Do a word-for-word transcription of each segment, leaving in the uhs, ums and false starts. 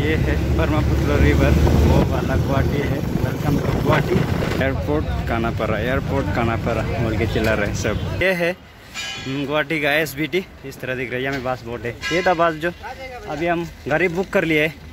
ये है ब्रह्मपुत्र रिवर, वो वाला गुवाहाटी है। Welcome to Guwahati airport Khanapara, airport Khanapara बोल के चला रहे सब। ये है गुवाहाटी का एस बी टी, इस तरह दिख रहा है। यहाँ में बस बोट है, ये था बस जो अभी हम गाड़ी बुक कर लिए है।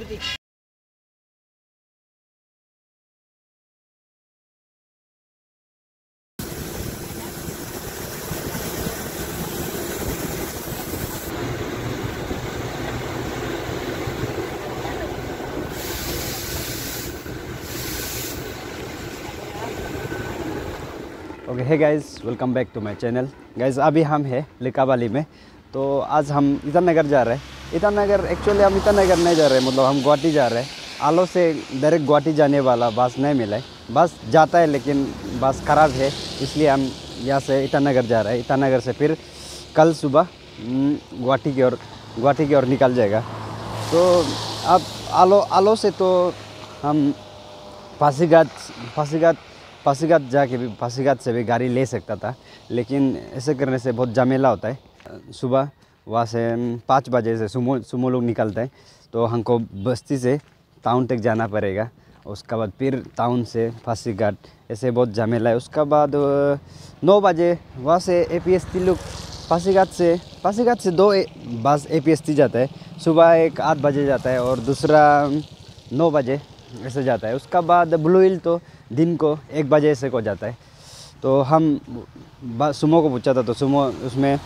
ओके है guys, welcome back to my channel. Guys अभी हम है लिकाबाली में, तो आज हम ईटानगर जा रहे हैं। ईटानगर एक्चुअली हम ईटानगर नहीं जा रहे हैं, मतलब हम गुवाहाटी जा रहे हैं। आलो से डायरेक्ट गुवाहाटी जाने वाला बस नहीं मिला है। बस जाता है लेकिन बस ख़राब है, इसलिए हम यहाँ से ईटानगर जा रहे हैं। ईटानगर से फिर कल सुबह गुवाहाटी की ओर गुवाहाटी की ओर निकल जाएगा। तो अब आलो आलो से तो हम पासीघाट पासीघाट पासीघाट जाके भी पासीघाट से भी गाड़ी ले सकता था, लेकिन ऐसे करने से बहुत झमेला होता है। सुबह वहाँ से पाँच बजे से सुमो सुमो लोग निकलते हैं, तो हमको बस्ती से टाउन तक जाना पड़ेगा। उसके बाद फिर टाउन से पासीघाट, ऐसे बहुत झमेला है। उसके बाद नौ बजे वहाँ से ए पी एस टी लोग पासीघाट से पासीघाट से दो बस ए पी एस टी जाता है। सुबह एक आठ बजे जाता है और दूसरा नौ बजे ऐसे जाता है। उसका बाद ब्लू हिल तो दिन को एक बजे से को जाता है। तो हम सुमो को पूछा था, तो सुमो उसमें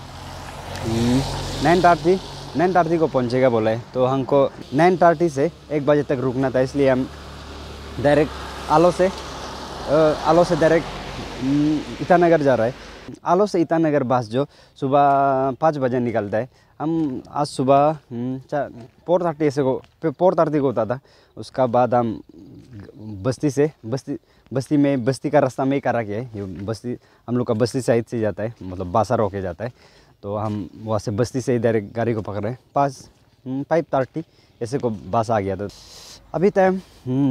नाइन थर्टी नाइन थर्टी को पहुंचेगा बोला है। तो हमको नाइन थर्टी से एक बजे तक रुकना था, इसलिए हम डायरेक्ट आलो से आलो से डायरेक्ट ईटानगर जा रहा है। आलो से ईटानगर बस जो सुबह पाँच बजे निकलता है। हम आज सुबह फोर थर्टी ऐसे को फोर थर्टी को होता था। उसका बाद हम बस्ती से बस्ती बस्ती में बस्ती का रास्ता में ही करा के है। ये बस्ती हम लोग का बस्ती साइड से जाता है, मतलब बासा रोके जाता है। तो हम वहाँ से बस्ती से ही डायरेक्ट गाड़ी को पकड़ रहे हैं। पाँच फाइव थर्टी ऐसे को बस आ गया। तो अभी टाइम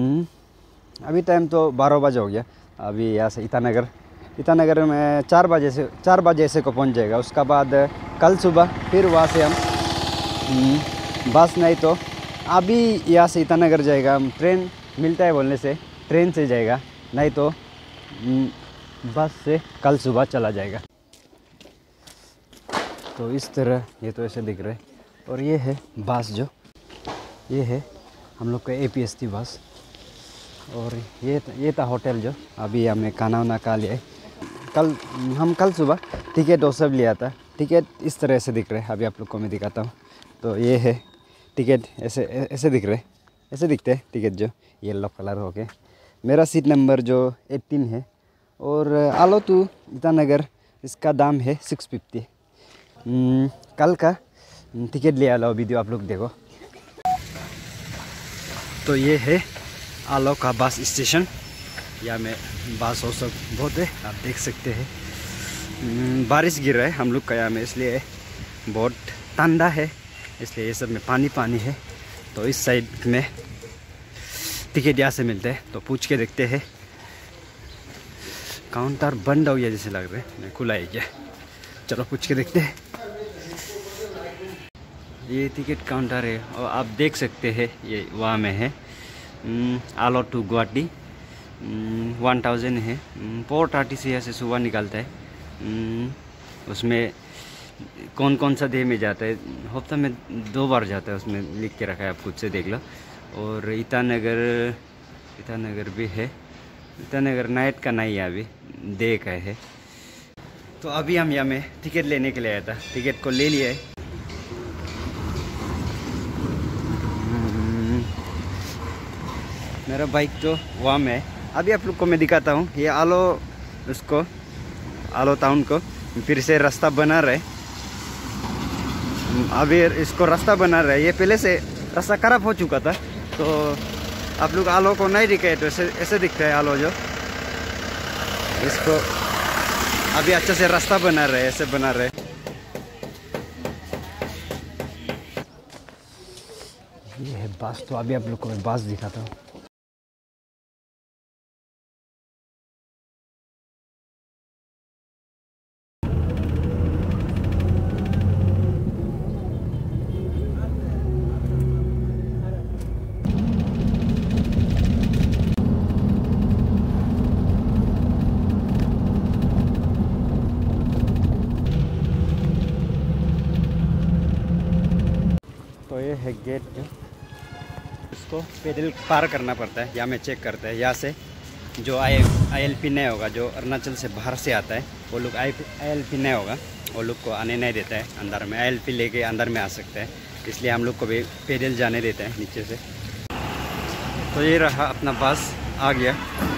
अभी टाइम तो बारह बजे हो गया। अभी यहाँ से ईटानगर ईटानगर में चार बजे से चार बजे ऐसे को पहुँच जाएगा। उसका बाद कल सुबह फिर वहाँ से हम बस नहीं तो अभी यहाँ से ईटानगर जाएगा। हम ट्रेन मिलता है बोलने से ट्रेन से जाएगा, नहीं तो बस से कल सुबह चला जाएगा। तो इस तरह ये तो ऐसे दिख रहा है। और ये है बस जो ये है हम लोग का A P S T bus. और ये ये था होटल जो अभी हमने खाना वाना खा लिया है। कल हम कल सुबह टिकट वो सब लिया था। टिकट इस तरह से दिख रहे हैं, अभी आप लोग को मैं दिखाता हूँ। तो ये है टिकट, ऐसे ऐसे दिख रहे हैं, ऐसे दिखते हैं टिकट जो येलो कलर हो के। मेरा सीट नंबर जो एटीन है। और आलो टू ईटानगर इसका दाम है सिक्स फिफ्टी। कल का टिकट ले आलो, वीडियो आप लोग देखो। तो ये है आलो का बस स्टेशन। यहाँ में बस और सब बहुत है, आप देख सकते हैं। बारिश गिर रहा है हम लोग का यहाँ में, इसलिए बहुत ठंडा है, इसलिए ये सब में पानी पानी है। तो इस साइड में टिकट यहाँ से मिलते हैं, तो पूछ के देखते हैं। काउंटर बंद हो गया जैसे लग रहा है, खुला है क्या? चलो पूछ के देखते हैं। ये टिकट काउंटर है और आप देख सकते हैं ये वहाँ में है। आलो टू गुवाहाटी वन थाउजेंड है। फोर थर्टी से यहाँ से सुबह निकलता है। उसमें कौन कौन सा डे में जाता है, हफ्ता में दो बार जाता है, उसमें लिख के रखा है, आप खुद से देख लो। और ईटानगर ईटानगर भी है। ईटानगर नाइट का नहीं है, अभी डे का है। तो अभी हम यहाँ में टिकट लेने के लिए आया था, टिकट को ले लिया है। मेरा बाइक तो वहाँ में है। अभी आप लोग को मैं दिखाता हूँ। ये आलो उसको आलो टाउन को फिर से रास्ता बना रहे। अभी इसको रास्ता बना रहे। ये पहले से रास्ता खराब हो चुका था, तो आप लोग आलो को नहीं दिखाए तो ऐसे ऐसे दिखता है आलो जो। इसको अभी अच्छे से रास्ता बना रहे, ऐसे बना रहे। ये है बस। तो अभी आप लोग को मैं बस दिखाता हूँ। गेट जो इसको पैदल पार करना पड़ता है। यहाँ में चेक करते हैं, यहाँ से जो आई आई एल पी नहीं होगा, जो अरुणाचल से बाहर से आता है, वो लोग आई आई एल पी नहीं होगा, वो लोग को आने नहीं देता है अंदर में। आई एल पी लेके अंदर में आ सकते हैं, इसलिए हम लोग को भी पैदल जाने देते हैं नीचे से। तो ये रहा अपना बस आ गया।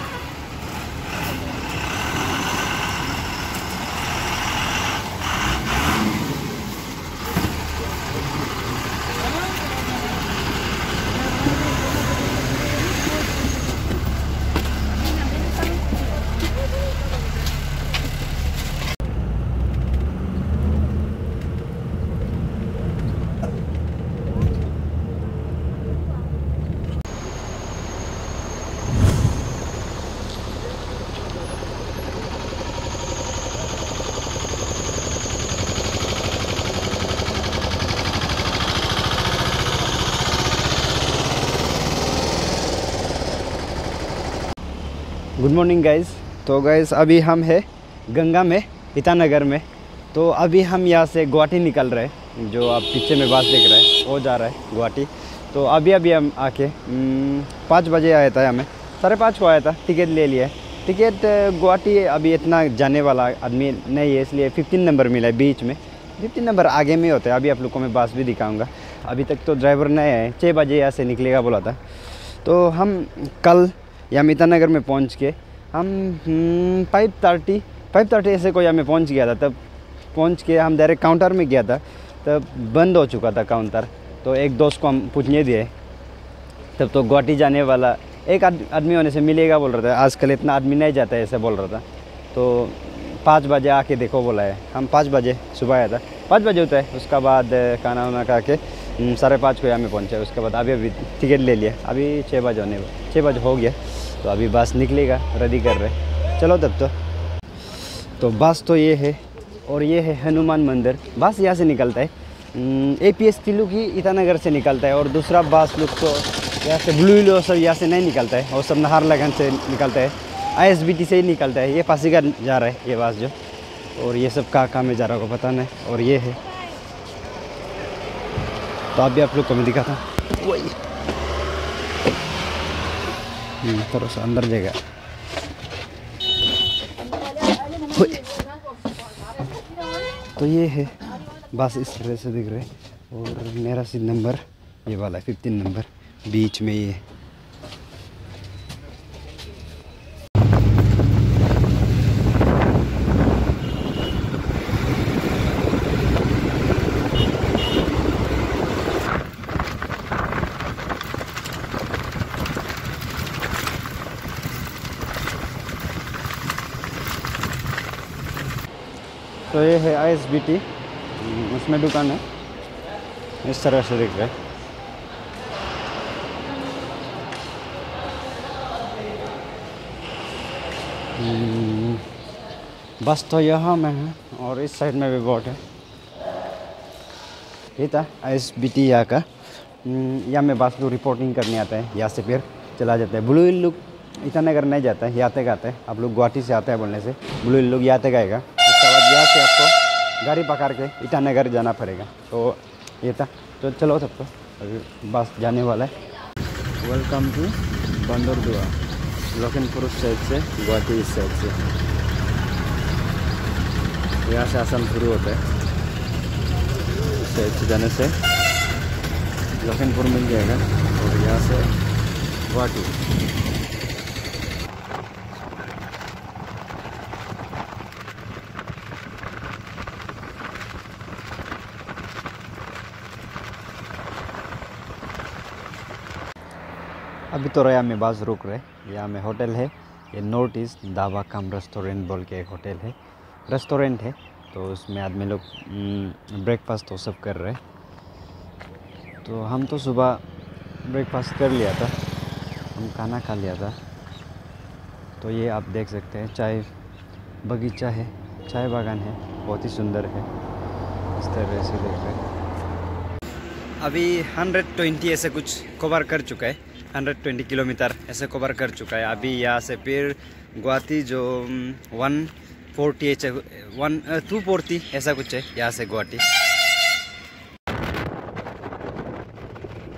Good morning guys. तो गाइज़ अभी हम है गंगा में, ईटानगर में। तो अभी हम यहाँ से गुवाहाटी निकल रहे हैं। जो आप पीछे में बस देख रहे हैं वो जा रहा है गुवाहाटी। तो अभी अभी हम आके पाँच बजे आया था, हमें साढ़े पाँच को आया था, टिकट ले लिया। टिकट गुवाहाटी अभी इतना जाने वाला आदमी नहीं है, इसलिए फिफ्टीन नंबर मिला है बीच में। फिफ्टीन नंबर आगे में होता है। अभी आप लोग को मैं बस भी दिखाऊँगा। अभी तक तो ड्राइवर नहीं आए, छः बजे यहाँ से निकलेगा बोला था। तो हम कल यहाँ ईटानगर में पहुँच के हम फाइव थर्टी फाइव थर्टी ऐसे कोई हमें पहुँच गया था। तब पहुँच के हम डायरेक्ट काउंटर में गया था, तब बंद हो चुका था काउंटर। तो एक दोस्त को हम पूछने दिए, तब तो गुवाहाटी जाने वाला एक आदमी होने से मिलेगा बोल रहा था। आजकल इतना आदमी नहीं जाता है ऐसे बोल रहा था। तो पाँच बजे आके देखो बोला है। हम पाँच बजे सुबह आया था, पाँच बजे होता है। उसका बाद खाना वाना खा के साढ़े पाँच को यहाँ में पहुँचा। उसके बाद अभी अभी टिकट ले लिया। अभी छः बजे होने छः बजे हो गया। तो अभी बस निकलेगा, रेडी कर रहे। चलो तब तो तो बस तो ये है, और ये है हनुमान मंदिर। बस यहाँ से निकलता है, ए पी एस तिलू की ईटानगर से निकलता है। और दूसरा बस लोग तो यहाँ से ब्लू हिल सब यहाँ से नहीं निकलता है, और सब नाहरलगुन से निकलता है, आई एस बी टी से ही निकलता है। ये पासीघाट जा रहा है ये बस जो, और ये सब कहाँ कहाँ में जा रहा होगा पता नहीं। और ये है, तो अभी आप लोग को मैं दिखा था वही थोड़ा सा अंदर जाएगा। तो ये है बस, इस तरह से दिख रहे हैं। और मेरा सीट नंबर ये वाला है, फिफ्टीन नंबर बीच में ये। तो ये है आई एस बी टी, उसमें दुकान है। इस तरह से दिख रहा है। बस तो यहाँ में है, और इस साइड में भी बोट है। ये था आई एस बी टी यहाँ का। यहाँ में बस लोग रिपोर्टिंग करने आता है, यहाँ से फिर चला जाता है। ब्लू हिल लोग ईटानगर नहीं जाता है, यहाँ तक आता है। आप लोग गुवाहाटी से आता है बोलने से, ब्लू हिल लोग यहाँ तक आएगा। उसके बाद यहाँ से आपको गाड़ी पकड़ के ईटानगर जाना पड़ेगा। तो ये था। तो चलो तब तो अभी बस जाने वाला है। Welcome to Bandardua, Lakhanpur side से, गुवाहाटी इस साइड से। यहाँ से आसाम शुरू होता है। इस साइड से जाने से लखनपुर मिल जाएगा, और यहाँ से गुवाहाटी। अभी तो यहाँ में बस रुक रहे। यहाँ में होटल है, ये north east dhaba cum restaurant बोल के एक होटल है, रेस्टोरेंट है। तो उसमें आदमी लोग ब्रेकफास्ट तो सब कर रहे। तो हम तो सुबह ब्रेकफास्ट कर लिया था, हम खाना खा लिया था। तो ये आप देख सकते हैं, चाय बगीचा है, चाय बागान है, बहुत ही सुंदर है। इस तरह से देख रहे हैं। अभी वन ट्वेंटी ऐसे कुछ कवर कर चुका है, वन ट्वेंटी किलोमीटर ऐसे कवर कर चुका है। अभी यहाँ से फिर गुवाहाटी जो one forty one two forty ऐसा कुछ है यहाँ से गुवाहाटी।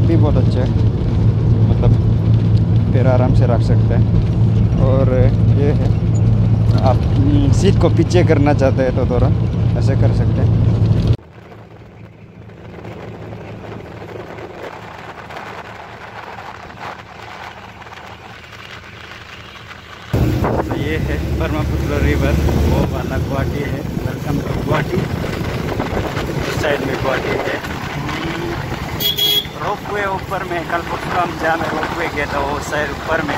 भी बहुत अच्छा है, मतलब पैर आराम से रख सकते हैं। और ये है, आप सीट को पीछे करना चाहते हैं तो थोड़ा ऐसे कर सकते हैं। तो ये है ब्रह्मपुत्र रिवर, वो वाला गुवाहाटी है। Welcome to Guwahati. इस साइड में गुवाहाटी है। रोपवे ऊपर में, कल परसों हम जहाँ में रोपवे गया था वो साइड ऊपर में।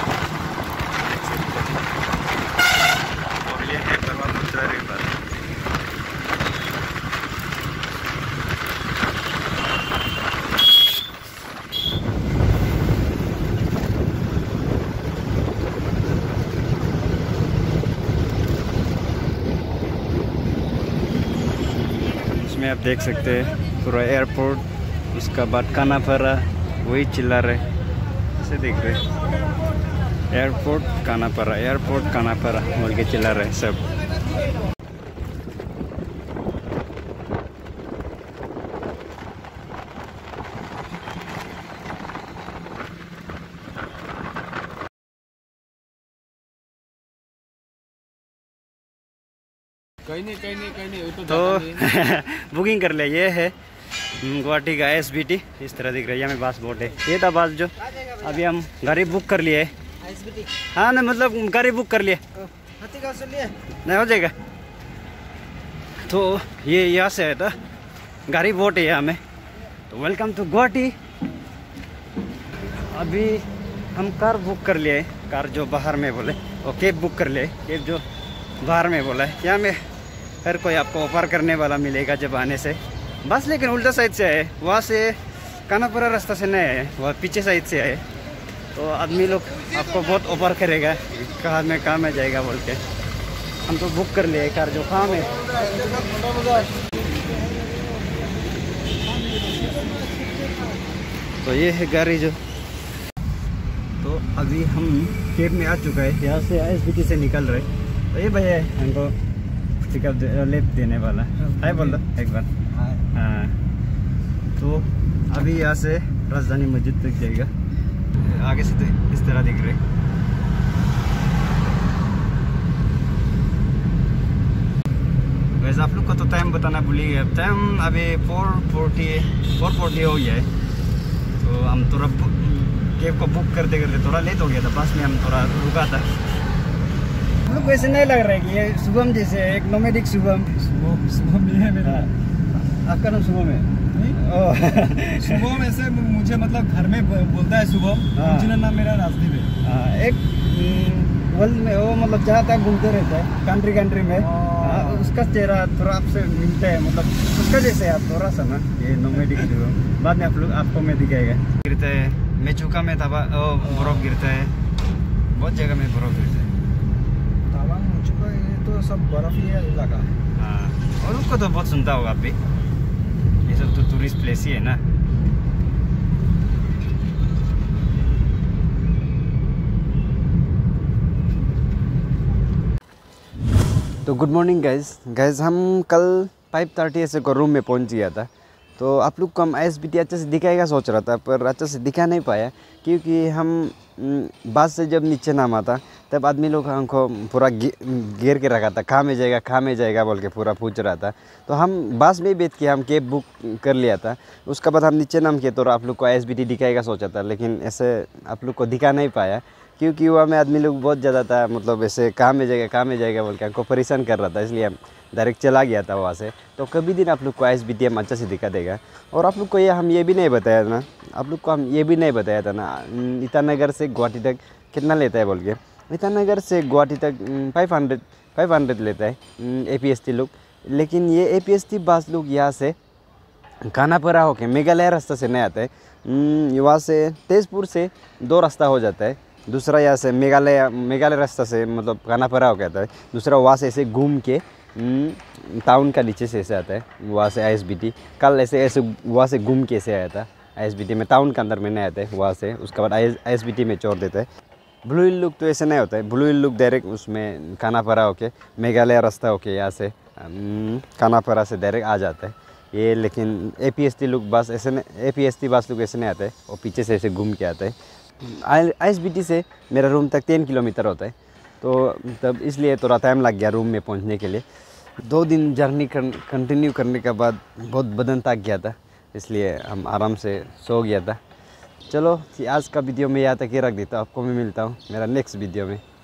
और ये है ब्रह्मपुत्र रिवर। इसमें आप देख सकते हैं पूरा एयरपोर्ट, उसका बाद खानापारा वही चिल्ला रहे, ऐसे देख रहे। एयरपोर्ट खानापारा, एयरपोर्ट खानापारा बोल के चिल्ला रहे सब। कहीं नहीं कहीं नहीं कहीं नहीं तो बुकिंग कर ले। ये है गुवाहाटी का एस बी टी, इस तरह दिख रहा है। यहाँ में बास बोट है। ये था बास जो अभी हम गाड़ी बुक कर लिए। हाँ ना, मतलब गाड़ी बुक कर लिए, नहीं हो जाएगा। तो ये यहाँ से है था, गाड़ी बोट है यहाँ में। तो वेलकम टू गुवाहाटी। अभी हम कार बुक कर लिए, कार जो बाहर में बोले, और कैब बुक कर लिए, कैब जो बाहर में बोला है। यहाँ में हर कोई आपको ऑफर करने वाला मिलेगा जब आने से। बस लेकिन उल्टा साइड से आए, वहाँ से खानापारा रास्ता से नहीं आए, वह पीछे साइड से आए। तो आदमी लोग आपको बहुत ऑफर करेगा, कहाँ में कहाँ में जाएगा बोल के। हम तो बुक कर लिए कार जो कहाँ में। तो ये है गाड़ी जो। तो अभी हम कैब में आ चुका है, यहाँ से एस बी टी से निकल रहे। तो ये भैया हमको पिकअप दे, लेफ्ट देने वाला है, बोल दो एक बार। हाँ, तो अभी यहाँ से राजधानी मस्जिद तक जाएगा। आगे से तो इस तरह दिख रहे। वैसे आप लोग को तो टाइम बताना भूल गया। टाइम अभी फोर फोर्टी फोर फोर्टी हो गया है। तो हम थोड़ा कैब को बुक करते करते थोड़ा लेट हो गया था, बस में हम थोड़ा रुका था। हम लोग को ऐसे नहीं लग रहा है कि ये शुभम जैसे एक नोमेडिक शुभम। शुभम भी है मेरा। आपका नाम शुभम है? शुभम ऐसे मुझे मतलब घर में बोलता है शुभम, ओरिजिनल नाम मेरा राजदीप है। एक वर्ल्ड में वो मतलब जहाँ तक घूमते रहता है, कंट्री कंट्री में। आ, उसका चेहरा थोड़ा आपसे मिलता है, मतलब उसका जैसे आप थोड़ा सा ना, ये नोमेडिक शुभम। बाद में आप लोग आपको मैं दिखाएगा। गिरता है, मैं चुका में था, बर्फ गिरता है, बहुत जगह में बर्फ गिरता है। ये तो सब बर्फ ही इलाका है। हाँ, और उसको तो बहुत सुनता होगा आप भी। ये सब तो टूरिस्ट प्लेस ही है ना। तो गुड मॉर्निंग गाइज गाइज हम कल फाइव थर्टी ऐसे को रूम में पहुंच गया था। तो आप लोग को हम एस बी टी अच्छे से दिखाएगा सोच रहा था, पर अच्छे से दिखा नहीं पाया, क्योंकि हम बस से जब नीचे नामा था तब आदमी लोग हमको पूरा घेर के रखा था, कहाँ में जाएगा कहाँ में जाएगा बोल के पूरा पूछ रहा था। तो हम बस में बैठ के हम कैब बुक कर लिया था। उसके बाद हम नीचे नाम किए तो आप लोग को एस बी टी दिखाएगा सोचा था, लेकिन ऐसे आप लोग को दिखा नहीं पाया, क्योंकि वहाँ में आदमी लोग बहुत ज़्यादा था, मतलब ऐसे कहाँ में जाएगा कहाँ में जाएगा बोल के हमको परेशान कर रहा था, इसलिए हम डायरेक्ट चला गया था वहाँ से। तो कभी दिन आप लोग को एस बी टी हम अच्छा से दिखा देगा। और आप लोग को ये हम ये भी नहीं बताया ना, आप लोग को हम ये भी नहीं बताया था ना, ईटानगर से गुवाहाटी तक कितना लेता है बोल के। ईटानगर से गुवाहाटी तक फाइव हंड्रेड फाइव हंड्रेड लेता है ए पी एस टी लोग, लेकिन ये A P S T bus लोग यहाँ से खानापारा होके मेघालय रास्ता से नहीं आता है। यहाँ से तेजपुर से दो रास्ता हो जाता है, दूसरा यहाँ से मेघालय मेघालय रास्ता से मतलब खानापारा हो जाता है, दूसरा वहाँ से ऐसे घूम के टाउन का नीचे से ऐसे आता है, वहाँ से आई एस बी टी। कल ऐसे ऐसे वहाँ से घूम के ऐसे आया था आई एस बी टी में, टाउन के अंदर में नहीं आता है वहाँ से। उसके बाद आई एस बी टी में छोड़ देता है। ब्लू हिल लुक तो ऐसे नहीं होता है, ब्लू हिल लुक डायरेक्ट उसमें खानापारा होके मेघालय रास्ता होके यहाँ से खानापारा से डायरेक्ट आ जाता है। ये, लेकिन ए पी एस टी लोग बस ऐसे A P S T bus लोग ऐसे नहीं आते, और पीछे से ऐसे घूम के आते हैं। आई एस बी टी से मेरा रूम तक तीन किलोमीटर होता है, तो तब इसलिए थोड़ा टाइम लग गया रूम में पहुंचने के लिए। दो दिन जर्नी कंटिन्यू करने के बाद बहुत बदन थक गया था, इसलिए हम आराम से सो गया था। चलो आज का वीडियो में यहाँ तक ही रख देता हूँ, आपको मैं मिलता हूँ मेरा नेक्स्ट वीडियो में।